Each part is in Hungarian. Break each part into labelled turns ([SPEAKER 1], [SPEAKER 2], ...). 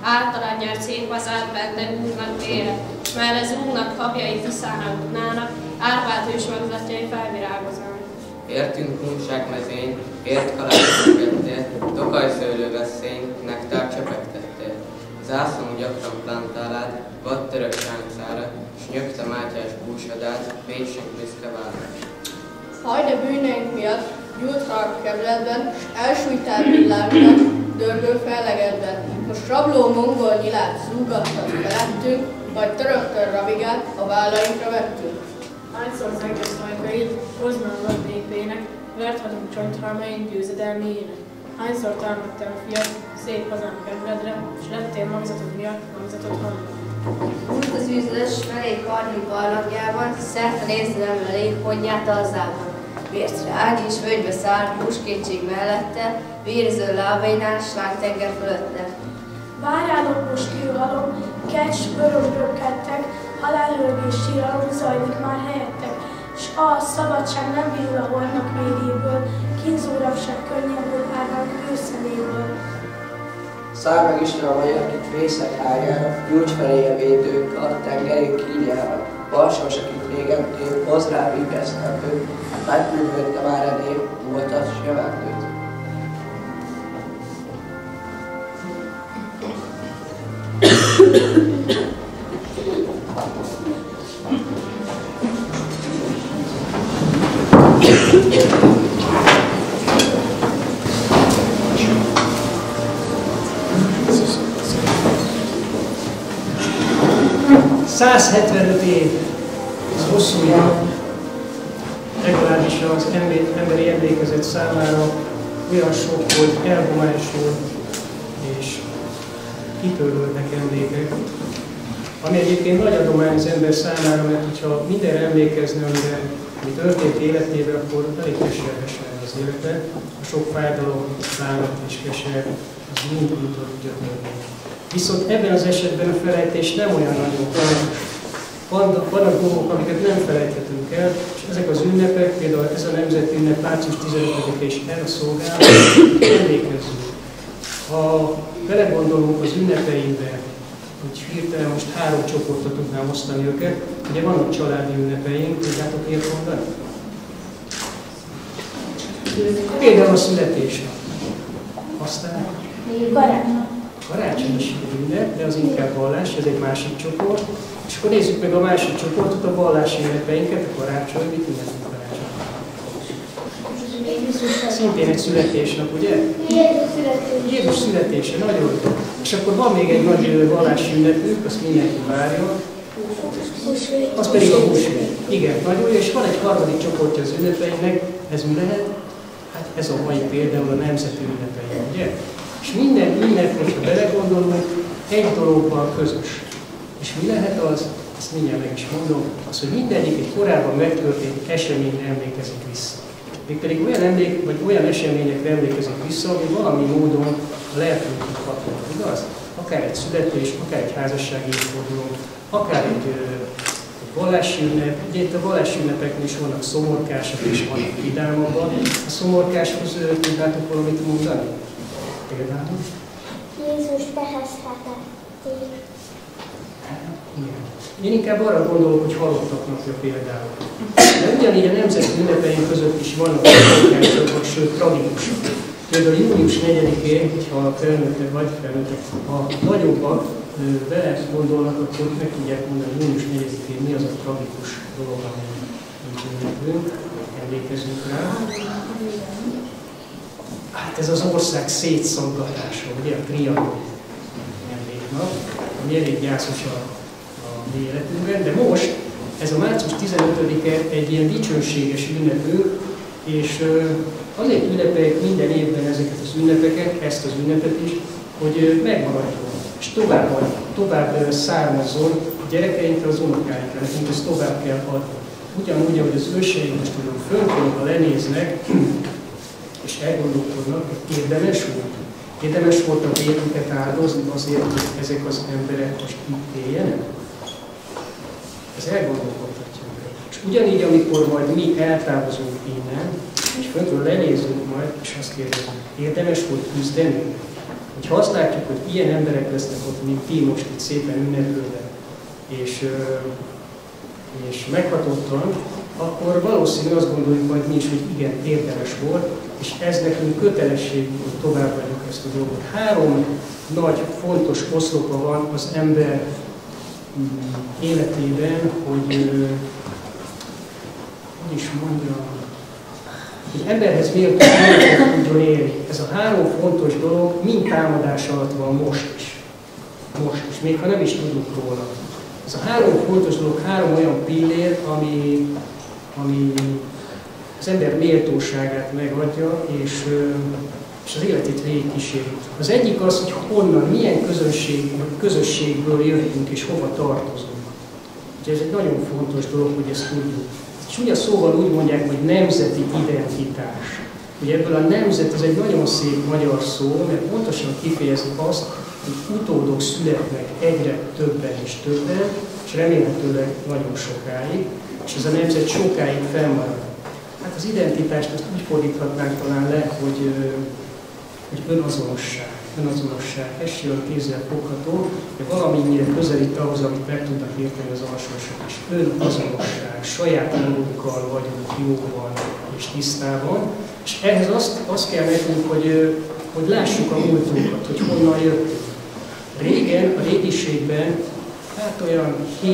[SPEAKER 1] általán nyert szép az átbent, de rúgnak vére, s már ez rúgnak habjai tisztának dugnának, árvált ős magzatjai felvirágoznak.
[SPEAKER 2] Értünk hunságmezény, ért kalácsokettél, tokajszőlő veszély, nektár csepegtettél. Zászlón gyakran plantálád, vad török sáncára, s nyögte Mátyás búsadát, Pécsünk büszke vára.
[SPEAKER 3] Hajde bűneink miatt gyújt a kebledben, s elsújtál villámnak, dördő fellegedben. Most rabló mongol nyilát zúgattat felettünk, vagy töröktől rabigát a vállainkra vettünk.
[SPEAKER 4] Hányszor zegesz majkait, hozd meg a népének, vert hadunk csonthalmain győzedelméjének. Hányszor támadtál fiat, szép hazám kedvedre, s lettél magzatod miatt magzatod hamra.
[SPEAKER 5] Most az üzles melék karni barlangjában, szerte nézdelem elég honját alzában. Vércre ágy és völgybe száll, húskétség mellette, vérző lábainál, slángtenger fölötte.
[SPEAKER 6] Várjálok most kőhalom, kecs, öröm röpkedtek, halálhörgés síralom zajlik már helyettek, s a szabadság nem virul a holnap mélyéből, kínzórapság könnyebből árnak őszeméből.
[SPEAKER 7] Száll meg Isten a magyar, akit vészek ágára, nyújts feléje védők, a tengerék kígyára. Balsas, akit régen tév, hozz rá vigaszthatőt, nagyművőtte már elég, volt az jövetőt.
[SPEAKER 8] ...175 év, az hosszú idő, legalábbis az emberi emlékezet számára olyan sok, hogy elhomályosult és kitöröltek emlékek. Ami egyébként nagy adomány az ember számára, mert hogyha mindenre emlékezne, ami történt életében, akkor elég keserves lenne az élete. A sok fájdalom, bánat és keser, az mind tudja törni. Viszont ebben az esetben a felejtés nem olyan nagyon vannak dolgok, amiket nem felejthetünk el, és ezek az ünnepek, például ez a nemzeti ünnep március 15-e és erre szolgál, emlékezzünk. Ha belegondolunk az ünnepeinkbe, hogy hirtelen most 3 csoportra tudnám osztani őket, ugye vannak családi ünnepeink, tudjátok ilyet mondani? Például a születésnap. Aztán karácsony is ünnep, de az inkább vallás, ez egy másik csoport. És akkor nézzük meg a másik csoportot, a vallási ünnepeinket, a karácsony, mit ünnepünk karácsony? Szintén egy születésnap, ugye? Jézus születése, nagyon jó. És akkor van még egy nagy vallási ünnepünk, azt mindenki várja. Az pedig a húsvét. Igen, nagyon jó, és van egy harmadik csoportja az ünnepeinknek, ez mi lehet? Hát ez a mai például a nemzeti ünnepeink, ugye? És minden ünnep, hogyha belegondolunk, egy dolog van közös. És mi lehet az? Ezt mindjárt meg is mondom, az, hogy mindegyik egy korábban megtörtént eseményre emlékezik vissza. Mégpedig olyan eseményekre emlékezik vissza, ami valami módon a lelkünket hatnak, igaz? Akár egy születés, akár egy házassági évforduló, akár egy vallási ünnep. Ugye itt a vallási ünnepeknél is vannak szomorkásak és vannak vidámabbak. A szomorkáshoz tudnátok valamit mondani? Például?
[SPEAKER 6] Jézus behezhetették.
[SPEAKER 8] Igen. Én inkább arra gondolok, hogy halottak napja például. De ugyanígy a nemzeti ünnepeink között is vannak szomorkások, sőt tragikusak. Például június 4-én, hogyha felnőttek vagy felnőttek, ha nagyobbak vele gondolnak, akkor meg tudják mondani, hogy június 4-én mi az a tragikus dolog, amit ünnepünk, emlékezünk rá. Hát ez az ország szétszaggatása, ugye a Trianon emléknap, ami elég gyászos a mi életünkben, de most ez a március 15-e egy ilyen dicsőséges ünnepünk, és azért ünnepeljük minden évben ezeket az ünnepeket, ezt az ünnepet is, hogy megmaradjon, és tovább származzon a gyerekeinkre, az unokáinkra, nekünk ezt tovább kell adni. Ugyanúgy, ahogy az őseink most tudom, fölkonba lenéznek, és elgondolkodnak, hogy érdemes volt a vérüket áldozni azért, hogy ezek az emberek most itt éljenek. Ez elgondolkodhatja. És ugyanígy, amikor majd mi eltávozunk innen, és föntről lenézünk majd, és azt kérdezünk, érdemes volt küzdeni, Hogyha azt látjuk, hogy ilyen emberek lesznek ott, mint ti most itt szépen ünnepülnek, és meghatottan, akkor valószínű azt gondoljuk majd mi is, hogy igen, érdemes volt, és ez nekünk kötelesség, hogy továbbadjuk ezt a dolgot. 3 nagy, fontos oszlopa van az ember életében, hogy is mondjam, hogy emberhez méltó életet tudjon élni. Ez a 3 fontos dolog mind támadás alatt van most is. Most is, még ha nem is tudunk róla. Ez a 3 fontos dolog, 3 olyan pillér, ami az ember méltóságát megadja, és az életét végig kíséri. Az egyik az, hogy honnan, milyen közösségből jöttünk és hova tartozunk. Úgyhogy ez egy nagyon fontos dolog, hogy ezt tudjuk. Csúnya szóval úgy mondják, hogy nemzeti identitás. Ugye ebből a nemzet, ez egy nagyon szép magyar szó, mert pontosan kifejezi azt, hogy utódok születnek egyre többen és többen, és remélhetőleg nagyon sokáig, és ez a nemzet sokáig fennmarad. Hát az identitást azt úgy fordíthatnánk talán le, hogy önazonosság. Ez sem kézzel fogható, de valamennyire közelít ahhoz, amit meg tudnak érteni az alsósok is. Önazonosság, saját magunkkal vagyunk jóban és tisztában, és ehhez azt kell nekünk, hogy lássuk a múltunkat, hogy honnan jöttünk. Régen, a régiségben, hát olyan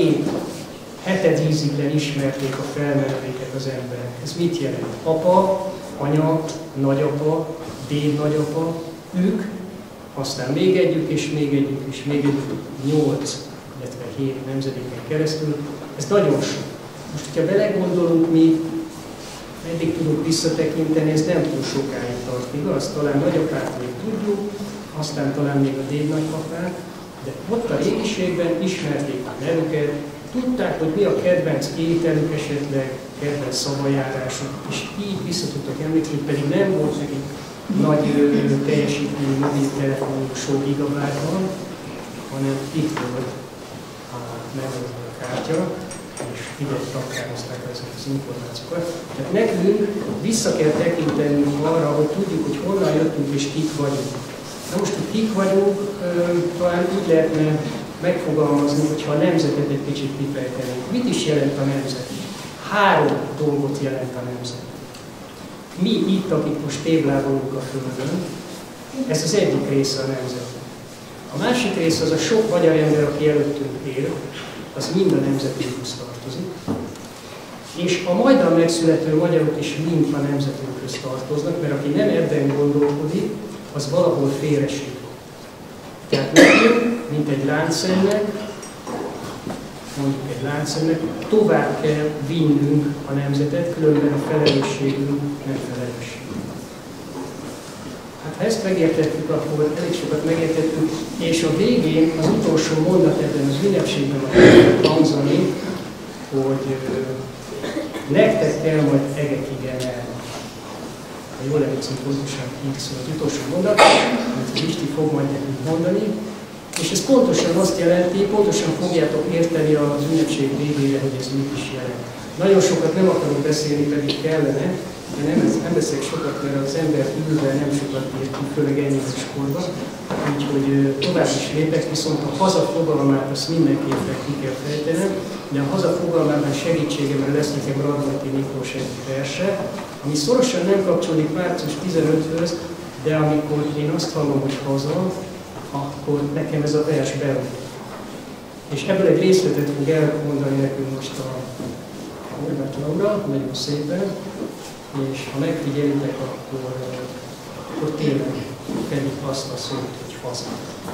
[SPEAKER 8] 7 íziglen ismerték a felmenőket az emberek. Ez mit jelent? Apa, anya, nagyapa, dédnagyapa, ők, aztán még együk, és még együk, és még együk, 8, illetve 7 nemzedéken keresztül. Ez nagyon sok. Most, hogyha belegondolunk, mi eddig tudunk visszatekinteni, ez nem túl sokáig tart, igaz? Talán nagyapát még tudjuk, aztán talán még a dédnagypapát, de ott a régiségben ismerték a nevüket, tudták, hogy mi a kedvenc ételük esetleg, kedvenc szavajárásuk, és így vissza tudtak emlékezni, pedig nem volt nekik nagy teljesítményű mobiltelefonunk sok gigabájtban, hanem itt volt megvan a kártya, és ide raktározták ezeket az információkat. Tehát nekünk vissza kell tekintenünk arra, hogy tudjuk, hogy honnan jöttünk és kik vagyunk. Na most, hogy kik vagyunk, talán úgy lehetne megfogalmazni, hogyha a nemzetet egy kicsit kifejtenénk. Mit is jelent a nemzet? 3 dolgot jelent a nemzet. Mi itt, akik most tévlábolunk a Földön, ez az egyik része a nemzetnek. A másik része az a sok magyar ember, aki előttünk él, az mind a nemzetünkhöz tartozik. És a majdan megszülető magyarok is mind a nemzetünkhöz tartoznak, mert aki nem ebben gondolkodik, az valahol félreség. Tehát nekünk, mint egy láncszemnek, mondjuk egy láncszemnek, tovább kell vinnünk a nemzetet, különben a felelősségünk nem felelősség. Hát ha ezt megértettük, akkor elég sokat megértettük, és a végén az utolsó mondat ebben az ünnepségben hangzani, hogy nektek kell majd egekig emelni. Ha jól emlékszem, pontosan így szól az utolsó mondat, amit Isti fog majd nekünk mondani, és ez pontosan azt jelenti, pontosan fogjátok érteni az ünnepség végére, hogy ez mit is jelent. Nagyon sokat nem akarok beszélni, pedig kellene, de nem beszélek sokat, mert az ember ülve nem sokat értünk, főleg ennyi korban. Úgyhogy tovább is lépek, viszont a haza fogalmát azt mindenképpen ki kell fejtenem, de a haza fogalmában segítségemre lesz nekem Radnóti Miklós egy verse, ami szorosan nem kapcsolódik március 15-höz, de amikor én azt hallom, hogy haza, akkor nekem ez a vers beugrik. És ebből egy részletet fog elmondani nekünk most a Horváth Laura, nagyon szépen, és ha megfigyelitek, akkor tényleg pedig azt a szót, hogy haza.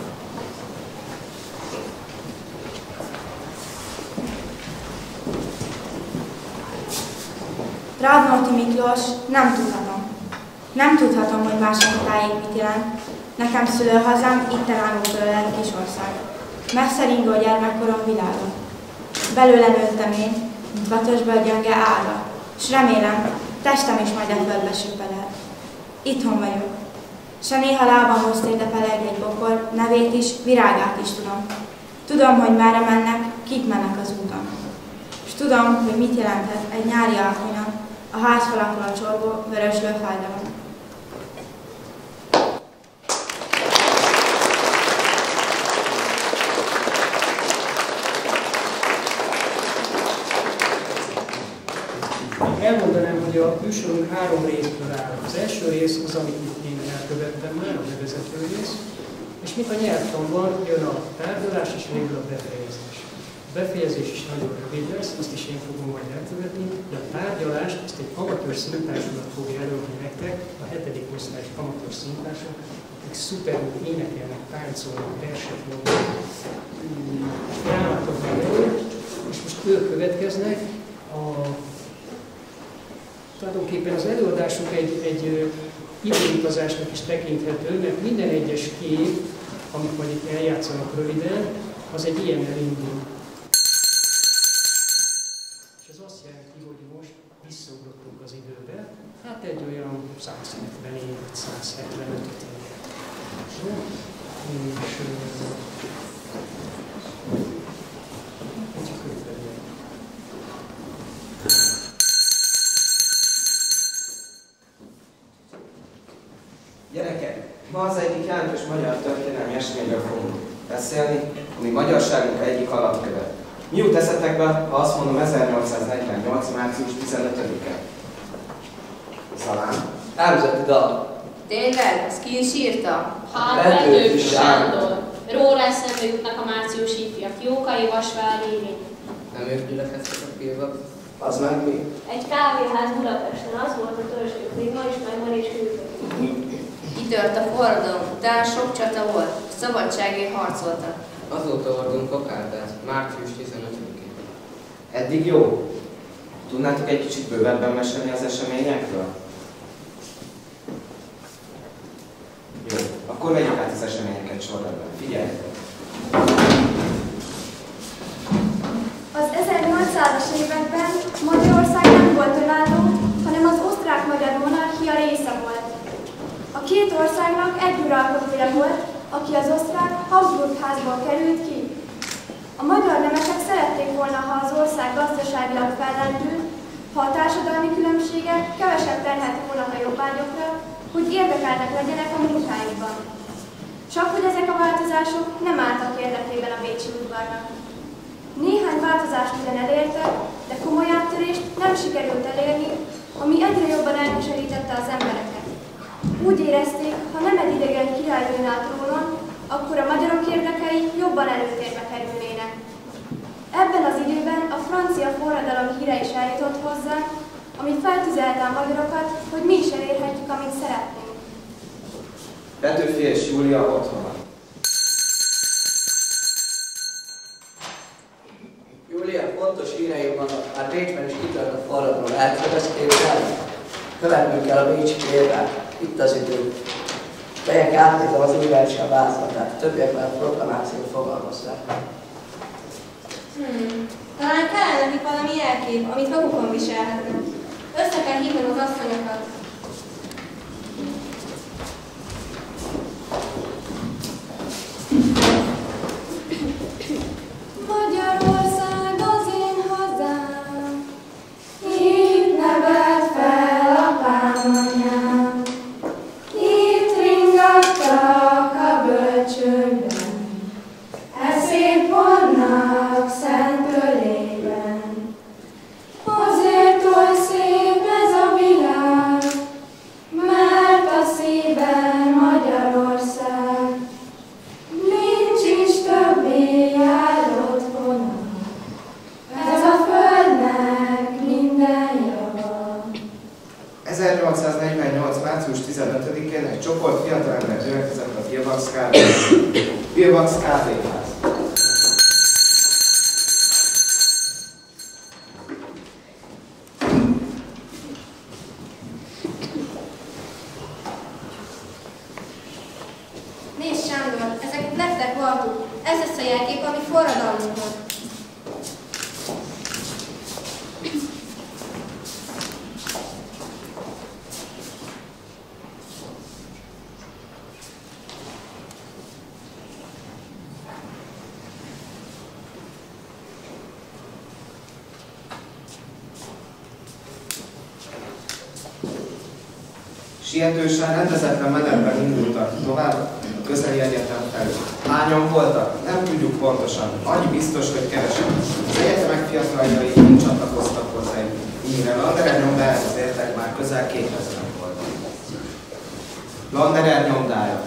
[SPEAKER 9] Radnóti Miklós, nem tudhatom. Nem tudhatom, hogy mások tájék mit jelent. Nekem szülőhazám itten álló fölölen kis ország. Messze ringó gyermekkorom világon. Belőle nőttem én, mint vatösből gyönge ága, s remélem, testem is majd a földbe süpped el. Itthon vagyok. Se néha lábamhoz térdepel egy bokor, nevét is, virágát is tudom. Tudom, hogy merre mennek, kik mennek az úton. És tudom, hogy mit jelenthet egy nyári alkonyon, a házfalakról a csorgó, vöröslő fájdalom.
[SPEAKER 8] hogy a műsorunk 3 részből áll. Az első rész az, amit én elkövettem már, a bevezető rész, és mint a nyelvtanban jön a tárgyalás és végül a befejezés. A befejezés is nagyon rövid lesz, azt is én fogom majd elkövetni, de a tárgyalást ezt egy amatőr színtársulat fogja előadni nektek, a 7. osztályos amatőr színtársak, akik szuperül énekelnek, táncolnak, verset mondnak, drámákat meg elő, és most ők következnek. Tulajdonképpen az előadásunk egy időutazásnak is tekinthető, mert minden egyes kép, amit majd itt eljátszanak röviden, az egy ilyennel indul. És ez azt jelenti, hogy most visszaugrottunk az időbe, hát egy olyan 170 évet, 175 évet. És
[SPEAKER 10] Gyerekek, ma az egyik jelentős magyar történelmi eseményről fogunk beszélni, ami magyarságunk egyik alapköve. Mi jut eszetekbe, ha azt mondom 1848. március 15-e? Szalám.
[SPEAKER 7] Nemzeti dal.
[SPEAKER 5] Tényleg? Ezt ki is írta?
[SPEAKER 1] Hát Petőfi Sándor. Róla eszembe jutnak a márciusi ifjak. Jókai Vasvári Irén.
[SPEAKER 2] Nem ők gyülekeztek a Pilvax?
[SPEAKER 7] Az meg mi?
[SPEAKER 6] Egy kávéház Budapesten, az volt a törzsük, még ma is megvan és működik.
[SPEAKER 5] Kitört a forradalom, utána sok csata volt, szabadságért harcoltak.
[SPEAKER 2] Azóta ordunk kokárdát, március 15-én.
[SPEAKER 10] Eddig jó. Tudnátok egy kicsit bővebben mesélni az eseményekről? Jó, akkor vegyük át az eseményeket sorrendben. Figyeljetek!
[SPEAKER 6] Az 1800-as években Magyarország nem volt önálló, hanem az osztrák-magyar monarchia része volt. A két országnak egy uralkodója volt, aki az osztrák Habsburg házból került ki. A magyar nemesek szerették volna, ha az ország gazdaságilag fellendül, ha a társadalmi különbségek kevesebb terhet volna a jobbágyokra, hogy érdekeltek legyenek a munkájukban. Csak hogy ezek a változások nem álltak érdekében a bécsi udvarnak. Néhány változást ugyan elértek, de komoly áttörést nem sikerült elérni, ami egyre jobban elkeserítette az embereket. Úgy érezték, ha nem egy idegen király jön át trónon, akkor a magyarok érdekei jobban előtérbe kerülnének. Ebben az időben a francia forradalom híre is eljutott hozzá, ami feltüzelte a magyarokat, hogy mi is elérhetjük, amit szeretnénk.
[SPEAKER 10] Petőfi és Júlia otthona.
[SPEAKER 7] Júlia, fontos híreim vannak, már Bécsben is kitört a forradalom, elkövetkeztél. Követnünk kell a bécsi példát. Itt az idő. Melyek átnézem az újrácsi a vázlatát, többiek már a proklamációt fogalmazták.
[SPEAKER 5] Talán kellene nekik valami jelkép, amit magukon viselhetnek. Össze kell hívnom az asszonyokat. Magyarország az én hazám, itt nevelt fel apám anyám, itt ringattak a bölcsőben, e szép vannak szent ölében. Azért oly szép ez a világ, mert a szíven Magyarország, nincs is többé járott vonal, ez a földnek minden java.
[SPEAKER 10] 1848. március 15-én egy csoport fiatalember gyülekezett a Pilvax kávéház.
[SPEAKER 5] Nézd, Sándor, ezeket nektek valtuk. Ez lesz a jelkép, ami forradalmunkon.
[SPEAKER 10] Sietősen, rendezetlen menetben indultak tovább a közeli egyetem felé. Hányan voltak? Nem tudjuk pontosan. Annyi biztos, hogy kevesen. Az egyetemek fiataljai így csatlakoztak hozzá. Imre Landerer nyomdájához értek már közel 2000 voltak. Landerer nyomdája.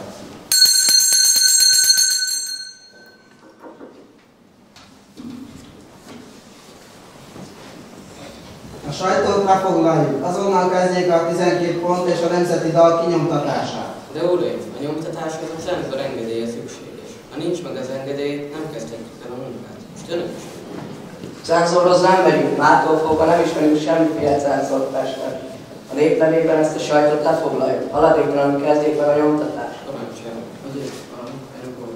[SPEAKER 11] A sajtót lefoglaljuk, azonnal kezdjék a 12 pont és a nemzeti dal kinyomtatását.
[SPEAKER 2] De uraim, a nyomtatáshoz a cenzor engedélye szükséges. Ha nincs meg az engedély, nem kezdhetjük el a munkát. Most önök is.
[SPEAKER 7] Cenzorhoz nem megyünk, mától fogva nem ismerünk semmiféle cenzort Pesten. A nép nevében ezt a sajtot lefoglaljuk, haladéktalanul kezdjék meg a nyomtatást.
[SPEAKER 2] Parancsoljon, azért valami előbb.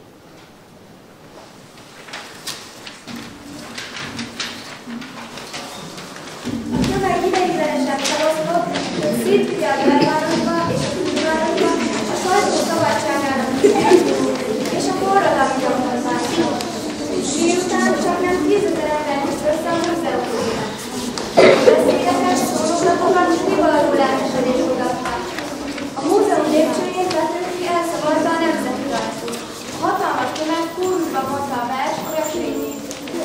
[SPEAKER 12] A tömeg ideiglenesen felosztott, szétfigye a belvárosba és a külvárosba, a sajtó szabadságának és a forradalmi nyomtatásra. Miután csak nem 10 000 ember is össze a múzeumban. Beszédeket, szólóplatokat és rivaló lelkesedés mutatták. A múzeum lépcsőjén vetők ki elszavarta a nemzeti rajzot. A hatalmas tömeg kórusba mondta a vers olyasményét.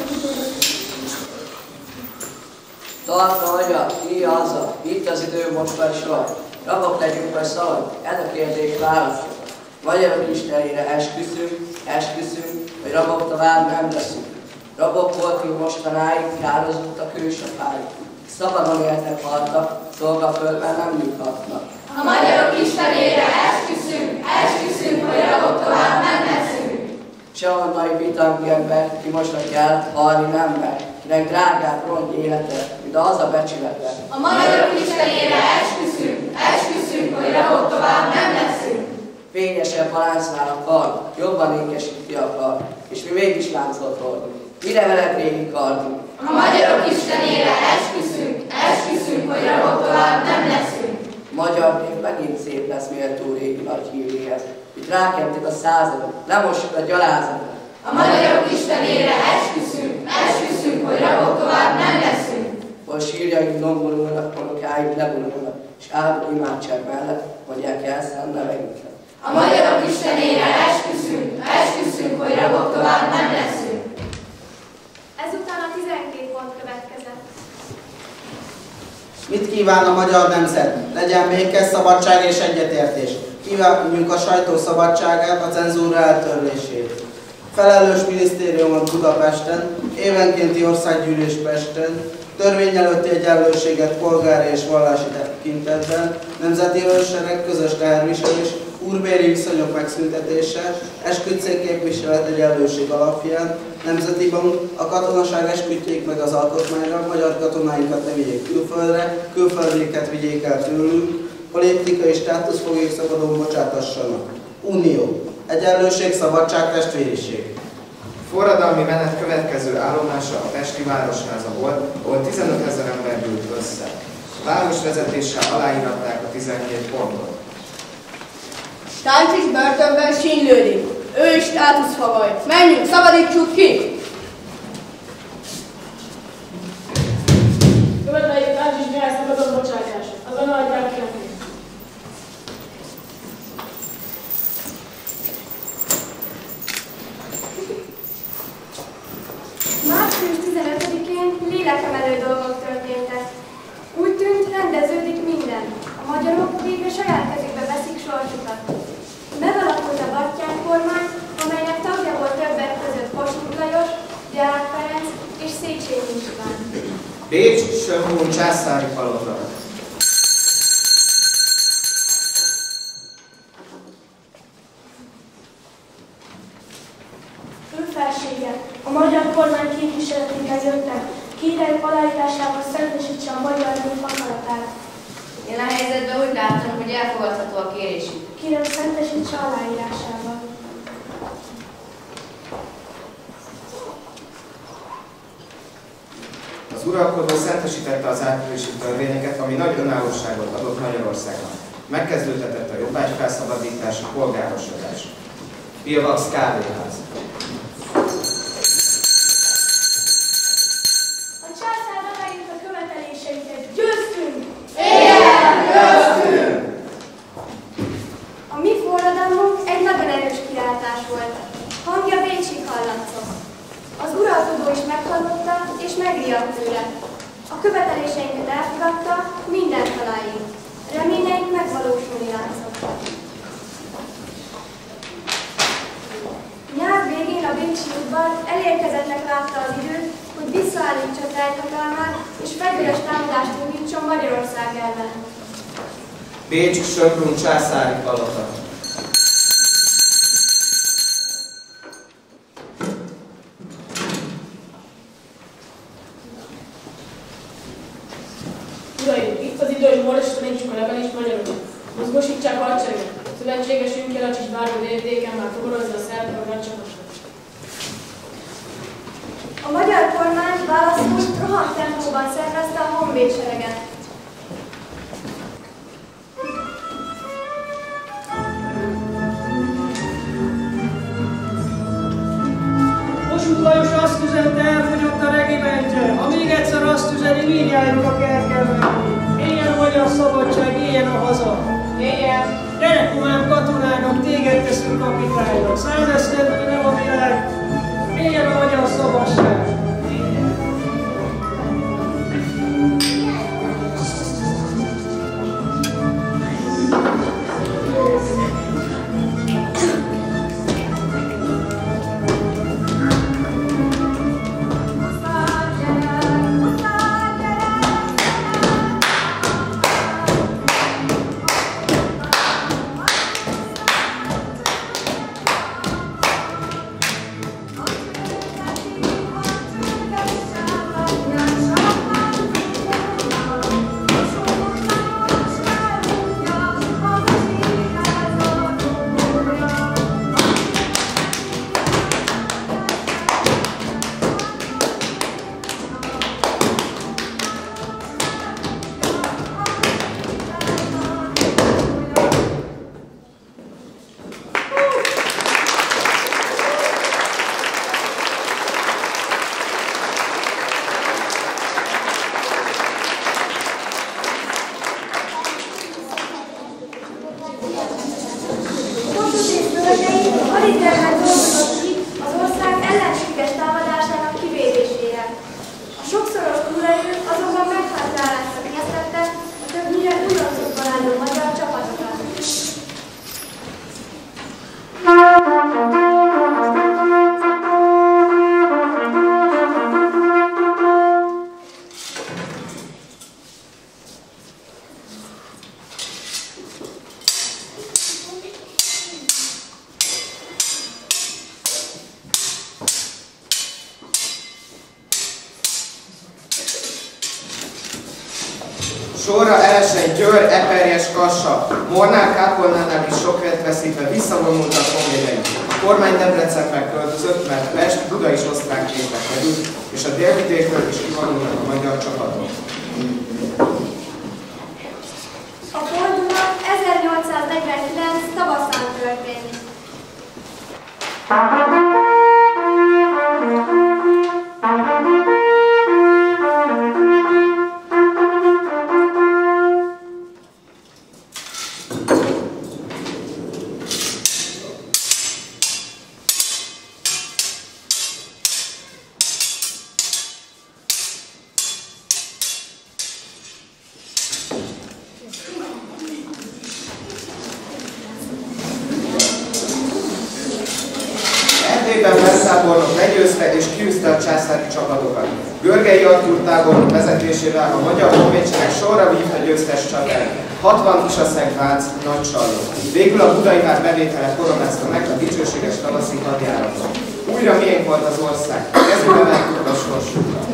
[SPEAKER 7] Tartva agya, ki haza, itt az idő most vagy sor. Rabok legyünk vagy szabad, ez a kérdés válaszol. Magyarok istenére esküszünk, hogy rabok tovább nem leszünk. Rabok voltunk mostanáig, kározottak ősapáig. Szabadon éltek, haltak, szolgaföldben nem nyughatnak.
[SPEAKER 12] A magyarok istenére esküszünk, hogy rabok tovább nem leszünk.
[SPEAKER 7] Csehonnai bitangi ember, ki mosnak el, halni nem mer, kinek drágább rongy élete, mint az a becsülete.
[SPEAKER 12] A magyarok istenére esküszünk, hogy rabok tovább nem leszünk.
[SPEAKER 7] Fényesebb halásznál a kard, jobban ékesíti a kard, és mi mégis láncot hordunk. Mire veled régi kardunk?
[SPEAKER 12] A magyarok istenére esküszünk, hogy rabok tovább nem leszünk.
[SPEAKER 7] Magyar név megint szép lesz méltó régi nagy híréhez. Itt rákentik a századot, lemossuk a gyalázatot.
[SPEAKER 12] A magyarok istenére esküszünk, hogy rabok tovább nem leszünk.
[SPEAKER 7] Hol sírjaink domborulnak, unokáink lebululnak, és áldott imádság mellett mondják el szent neveinket.
[SPEAKER 12] A magyarok istenére esküszünk, hogy rabok tovább nem leszünk. Ezután a 12 pont következett.
[SPEAKER 11] Mit kíván a magyar nemzet? Legyen béke, szabadság és egyetértés. Kívánjuk a sajtó szabadságát, a cenzúra eltörlését. Felelős minisztériumot Budapesten, évenkénti országgyűlés Pesten, törvény előtti egyenlőséget polgári és vallási tekintetben, nemzeti őrsereg, közös teherviselés, úrbéri viszonyok megszüntetése, esküdtségképviselet egyenlőség alapján, Nemzeti Bank, a katonaság esküdjék meg az alkotmányra, magyar katonáinkat ne vigyék külföldre, külföldieket vigyék el tőlünk, politikai státuszfogék szabadon bocsátassanak. Unió, egyenlőség, szabadság, testvériség.
[SPEAKER 10] Forradalmi menet következő állomása a Pesti Városháza volt, ahol 15 000 ember gyűlt össze. A városvezetéssel aláíratták a 12 pontot.
[SPEAKER 3] Táncsis börtönben sínylődik. Ő is státuszfagaj. Menjünk, szabadítsuk ki!
[SPEAKER 4] Követeljük Táncsis Mihály szabadon bocsátását. Azonnal adják ki neki.
[SPEAKER 12] Március 15-én lélekemelő dolgok történtek. Úgy tűnt, rendeződik minden. A magyarok végre saját kezükbe veszik sorsukat. Megalakult a Batthyány kormány, amelynek tagja volt többek között Kossuth Lajos, Deák Ferenc és Széchenyi István.
[SPEAKER 10] Bécs, Schönbrunn császári palota.
[SPEAKER 6] Önfelsége, a magyar kormány képviseletéhez jöttek. Kérem aláírásával szentesítse a magyar nép akaratát.
[SPEAKER 5] Én a helyzetben úgy látom, hogy elfogadható a kérésük.
[SPEAKER 6] Kérem szentesítse aláírásával.
[SPEAKER 10] Az uralkodó szentesítette az áprilisi törvényeket, ami nagy önállóságot adott Magyarországnak. Megkezdődhetett a jobbágyfelszabadítás, a polgárosodás. Pilvax kávéház.
[SPEAKER 6] A császár aláírta követeléseinket. Győztünk!
[SPEAKER 12] Győztünk! A mi forradalmunk egy nagyon erős kiáltás volt. Hangja Bécsig hallatszott. Az uralkodó is meghallotta és megriadt tőle. A követeléseinket elfogadta, mindent igyekezetnek látta az időt, hogy visszaállítsa terjhatalmát és fegyveres támadást indítson Magyarország ellen.
[SPEAKER 10] Bécs Söprun császári palota.
[SPEAKER 4] Uraim, itt az idő, hogy Móres tanítsuk a levelés magyarul. Mozgósítsák a hadsereget. Szövetségesünk Jelacsis bármilyen léptéken már toborozza a szerb magyar csapatot.
[SPEAKER 12] A magyar kormány válaszul rohadt tempóban szervezte a honvédsereget.
[SPEAKER 8] Kossuth Lajos azt üzente, elfogyott a regimentje. Ha még egyszer azt üzeni, mindjárt a kerkelbe. Éljen a magyar szabadság, éljen a haza.
[SPEAKER 4] Éljen!
[SPEAKER 8] Gyere, humán katonának, téged teszünk kapitánynak. Százesztendő nem a világ. Éljen a magyar szabadság.
[SPEAKER 10] Sorra Eleseny, Győr, Eperjes, Kassa, Mornál, Kápolnánál is sok vért veszítve visszavonultak honvédei. A kormány Debrecenbe költözött, mert Pest, Buda is osztrák kézbe került, és a délvidékről is kivonulnak a magyar csapatok.
[SPEAKER 12] A fordulat 1849 tavaszán történt.
[SPEAKER 10] Tábornok legyőzte és kiűzte a császári csapatokat. Görgei Artúr tábornok vezetésével a magyar honvédsereg sorra vívta győztes csatát. 60 Isaszeg-Vác nagy Salló. Végül a budai vár bevétele koronázta meg a dicsőséges tavaszi hadjáratot. Újra miénk volt az ország, kezübe vettük a sorsunkat.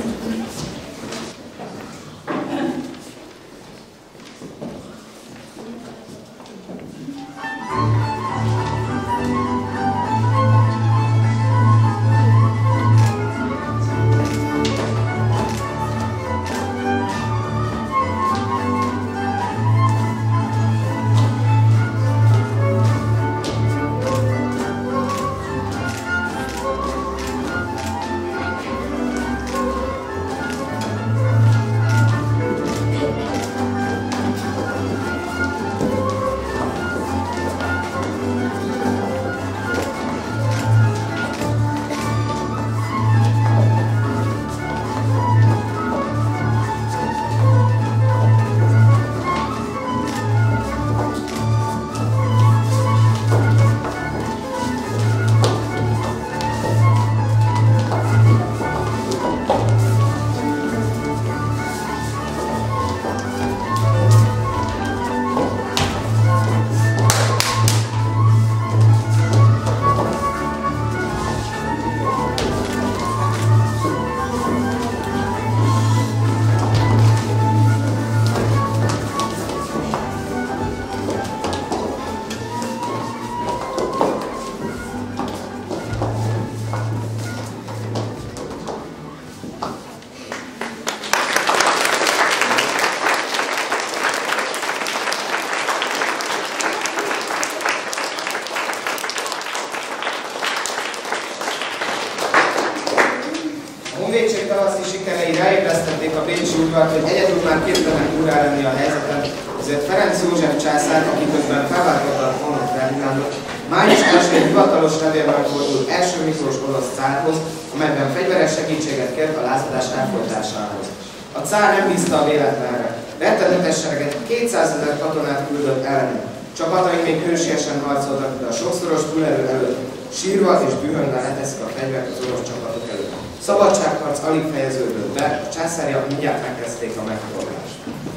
[SPEAKER 10] tavaszi sikerei ráébresztették a bécsi udvart, hogy egyedül már képtelen úrrá lenni a helyzeten, ezért Ferenc József császár, aki közben felváltotta a trónot Ferdinándot, május 1-én hivatalos levélben fordult első Miklós orosz cárhoz, amelyben fegyveres segítséget kért a lázadás elfolytásához. A cár nem bízta a véletlenre. Rettenetes sereget 200 000 katonát küldött ellenük. Csapataink még hősiesen harcoltak, de a sokszoros túlerő előtt sírva és dühöngve leteszik a fegyvert az orosz csapatok előtt. Szabadságharc alig fejeződött be, a császáriak mindjárt megkezdték a megforgást.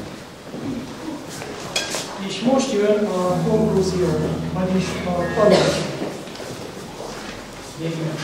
[SPEAKER 8] És most jön a konklúzió, vagyis a tanács. Végül.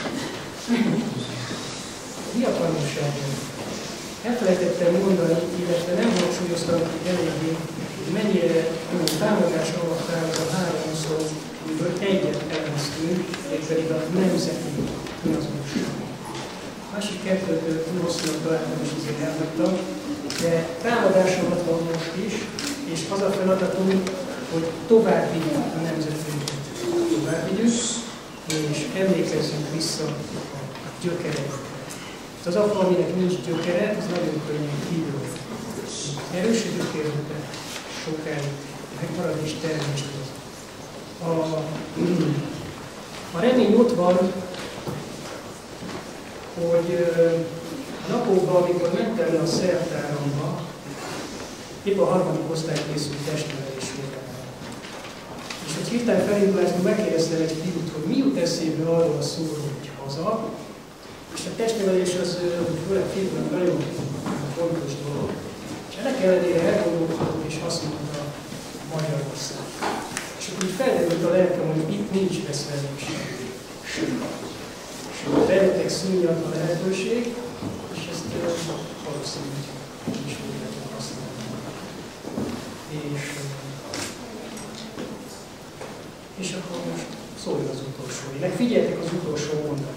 [SPEAKER 8] Mi a tanulság? Elfelejtettem mondani, illetve nem hangsúlyoztam eléggé, hogy mennyire támogatás alatt áll az a 3 szó, amiből egyet elemeztünk, mégpedig a nemzeti önazonosság. Másik kettőt rosszul találtam és azért elhagytam, de támadás alatt van most is, és az a feladatunk, hogy tovább vigyük a nemzetünket. Tovább vigyük, és emlékezzünk vissza a gyökerekre. Az apa, aminek nincs gyökere, az nagyon könnyen kívül. Erős gyökérőket sokáig megmarad és termést hoz. A remény ott van, hogy a napokban, amikor mentem le a szertáramba, épp a 3. osztály készült testnevelésére. És hogy hirtelen felindulásban megkérdeztem egy fiút, hogy mi jut eszébe arról a szóról, hogy haza, és a testnevelés az főleg filmben nagyon fontos dolog. És ennek ellenére elgondolkodtam, és azt mondta Magyarország. És akkor így felderült a lelkem, hogy itt nincs veszelőség. És rengeteg színjad a lehetőség, és ezt valószínűleg is fogjátok használni. És akkor most szóljon az utolsó. Figyeljetek az utolsó mondat.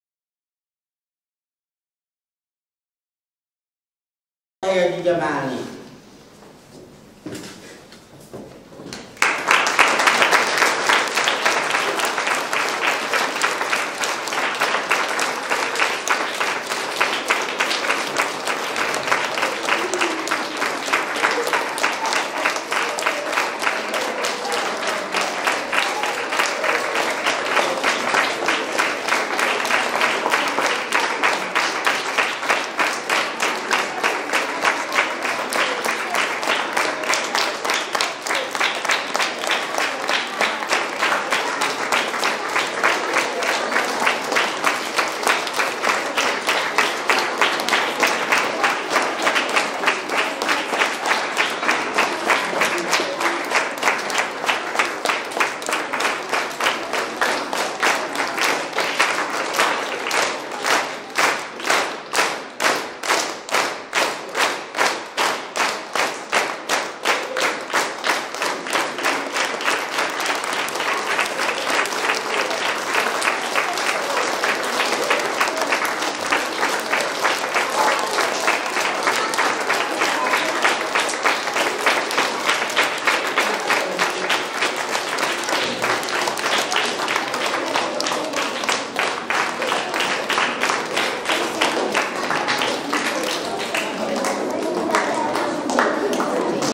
[SPEAKER 11] Így a bálni.